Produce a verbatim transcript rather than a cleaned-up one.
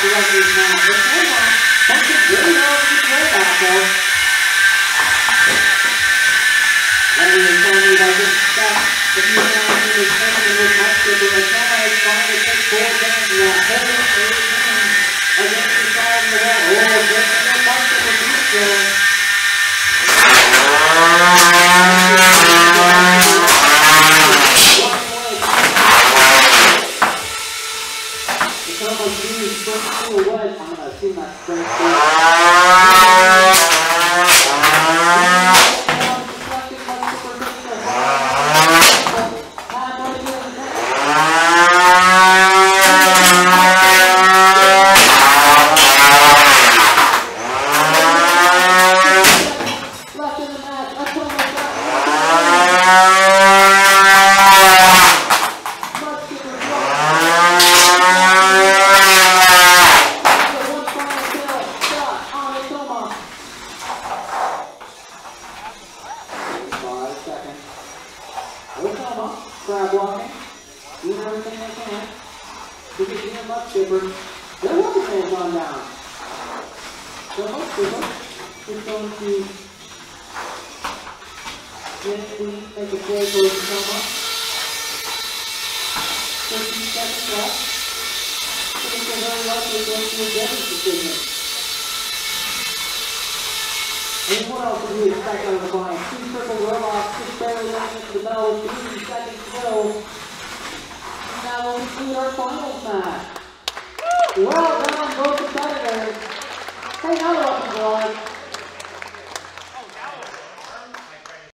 the referees now. Atoma punches really well with the throw back though. Letting the Tony doesn't stop the few times he was coming with Mudskipper. Atoma is trying to take four games to that whole third game against the side of the wall. Oh, breaking the Mudskipper beat though. Atoma's using sprint to a wedge. I'm going to assume that's sprint Atoma, crab walking, doing everything they can to get near Mudskipper. Their weapon has gone down. So Mudskipper is going to gently make a play for Atoma. fifteen seconds left. Things are very likely going to a judge's decision. And what else do we expect out of the fight? Two triple roll-offs, just barely landing into the bell with fifteen seconds to go. Now we'll conclude our finals match. Well done, both competitors. Hey, another one, boys.